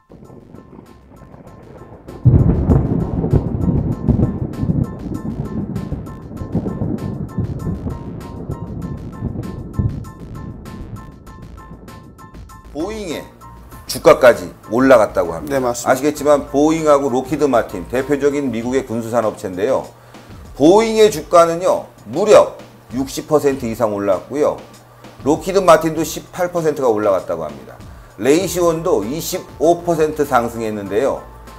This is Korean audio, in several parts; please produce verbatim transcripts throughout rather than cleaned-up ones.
보잉의 주가까지 올라갔다고 합니다. 네, 맞습니다. 아시겠지만 보잉하고 로키드 마틴 대표적인 미국의 군수산업체인데요. 보잉의 주가는요 무려 육십 퍼센트 이상 올랐고요. 로키드 마틴도 십팔 퍼센트가 올라갔다고 합니다. 레이시온도 이십오 퍼센트 상승했는데요.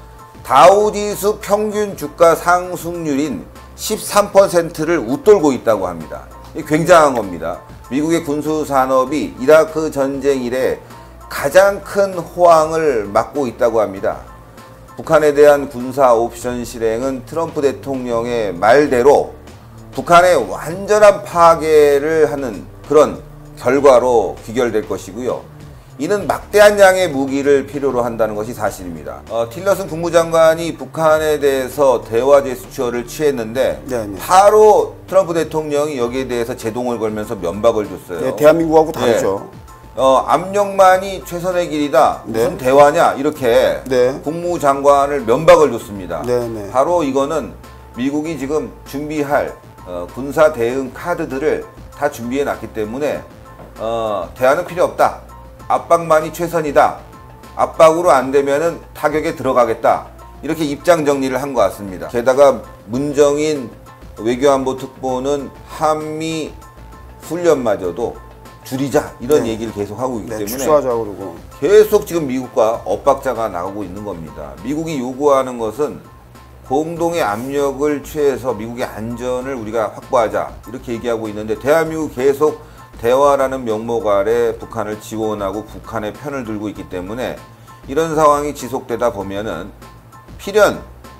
다우지수 평균 주가 상승률인 십삼 퍼센트를 웃돌고 있다고 합니다. 굉장한 겁니다. 미국의 군수산업이 이라크 전쟁 이래 가장 큰 호황을 맞고 있다고 합니다. 북한에 대한 군사 옵션 실행은 트럼프 대통령의 말대로 북한의 완전한 파괴를 하는 그런 결과로 귀결될 것이고요. 이는 막대한 양의 무기를 필요로 한다는 것이 사실입니다. 어, 틸러슨 국무장관이 북한에 대해서 대화 제스처를 취했는데 네네. 바로 트럼프 대통령이 여기에 대해서 제동을 걸면서 면박을 줬어요. 네, 대한민국하고 다르죠. 네. 어, 압력만이 최선의 길이다. 무슨 네. 대화냐 이렇게 네. 국무장관을 면박을 줬습니다. 네, 네. 바로 이거는 미국이 지금 준비할 어, 군사 대응 카드들을 다 준비해 놨기 때문에 어, 대화는 필요 없다. 압박만이 최선이다. 압박으로 안 되면은 타격에 들어가겠다. 이렇게 입장 정리를 한 것 같습니다. 게다가 문정인 외교안보 특보는 한미 훈련마저도 줄이자 이런 네. 얘기를 계속 하고 있기 네, 때문에 축소하자 그러고 계속 지금 미국과 엇박자가 나오고 있는 겁니다. 미국이 요구하는 것은 공동의 압력을 취해서 미국의 안전을 우리가 확보하자 이렇게 얘기하고 있는데 대한민국 계속 대화라는 명목 아래 북한을 지원하고 북한의 편을 들고 있기 때문에 이런 상황이 지속되다 보면은 필연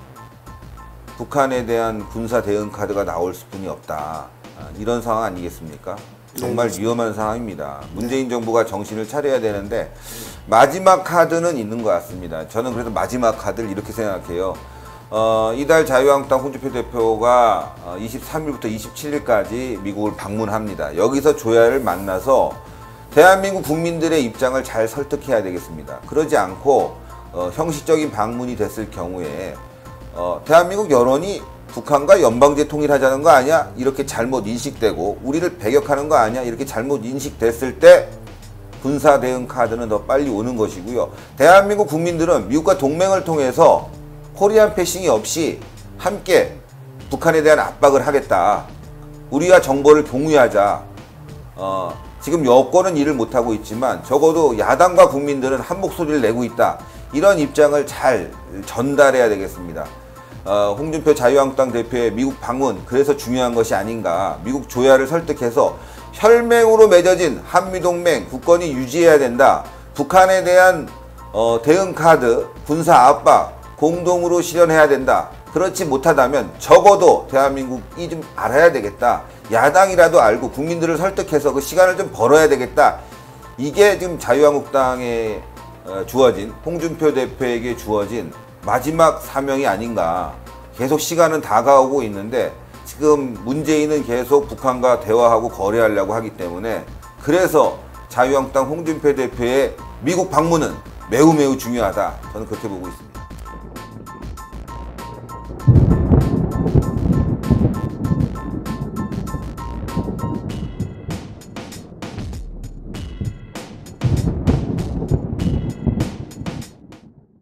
북한에 대한 군사 대응 카드가 나올 수뿐이 없다. 이런 상황 아니겠습니까? 정말 네, 위험한 상황입니다. 문재인 정부가 정신을 차려야 되는데 마지막 카드는 있는 것 같습니다. 저는 그래서 마지막 카드를 이렇게 생각해요. 어, 이달 자유한국당 홍준표 대표가 이십삼 일부터 이십칠 일까지 미국을 방문합니다. 여기서 조야를 만나서 대한민국 국민들의 입장을 잘 설득해야 되겠습니다. 그러지 않고 어, 형식적인 방문이 됐을 경우에 어, 대한민국 여론이 북한과 연방제 통일하자는 거 아니야? 이렇게 잘못 인식되고 우리를 배격하는 거 아니야? 이렇게 잘못 인식됐을 때 군사 대응 카드는 더 빨리 오는 것이고요. 대한민국 국민들은 미국과 동맹을 통해서 코리안 패싱이 없이 함께 북한에 대한 압박을 하겠다. 우리와 정보를 공유하자. 어, 지금 여권은 일을 못하고 있지만 적어도 야당과 국민들은 한 목소리를 내고 있다. 이런 입장을 잘 전달해야 되겠습니다. 어, 홍준표 자유한국당 대표의 미국 방문, 그래서 중요한 것이 아닌가. 미국 조야를 설득해서 혈맹으로 맺어진 한미동맹 굳건히 유지해야 된다. 북한에 대한 어, 대응 카드, 군사 압박 공동으로 실현해야 된다. 그렇지 못하다면 적어도 대한민국이 좀 알아야 되겠다. 야당이라도 알고 국민들을 설득해서 그 시간을 좀 벌어야 되겠다. 이게 지금 자유한국당에 어, 주어진, 홍준표 대표에게 주어진 마지막 사명이 아닌가. 계속 시간은 다가오고 있는데 지금 문재인은 계속 북한과 대화하고 거래하려고 하기 때문에 그래서 자유한국당 홍준표 대표의 미국 방문은 매우 매우 중요하다. 저는 그렇게 보고 있습니다.